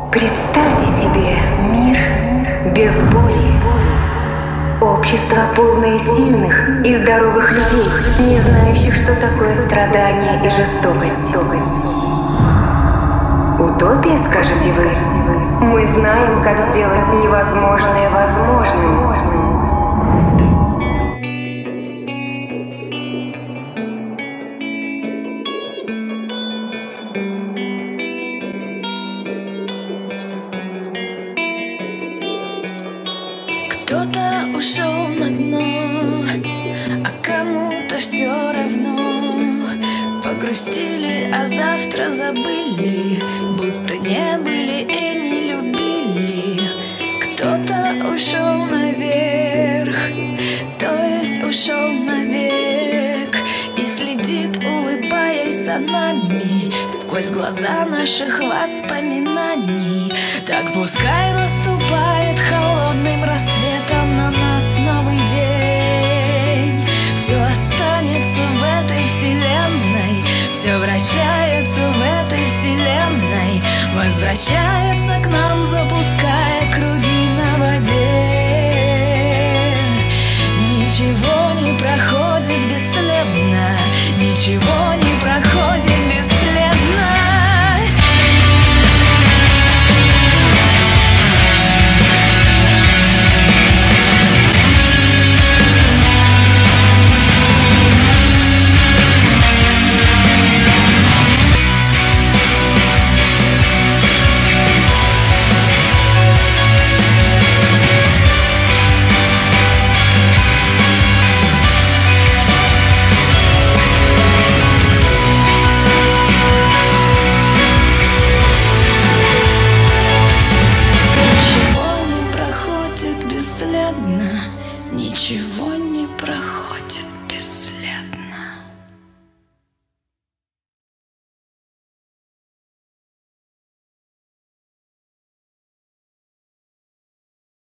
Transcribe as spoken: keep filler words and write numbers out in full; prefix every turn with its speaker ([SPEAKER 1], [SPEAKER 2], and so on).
[SPEAKER 1] Представьте себе мир без боли. Общество, полное сильных и здоровых людей, не знающих, что такое страдание и жестокость. Утопия, скажете вы? Мы знаем, как сделать невозможное возможным.
[SPEAKER 2] Кто-то ушел на дно, а кому-то все равно. Погрустили, а завтра забыли, будто не были и не любили. Кто-то ушел наверх, то есть ушел навек, и следит, улыбаясь за нами, сквозь глаза наших воспоминаний. Так пускай наступает холодным рассветом на нас новый день. Все останется в этой вселенной, все вращается в этой вселенной, возвращается к нам, запуская круги на воде. Ничего не проходит бесследно, ничего не проходит бесследно. Ничего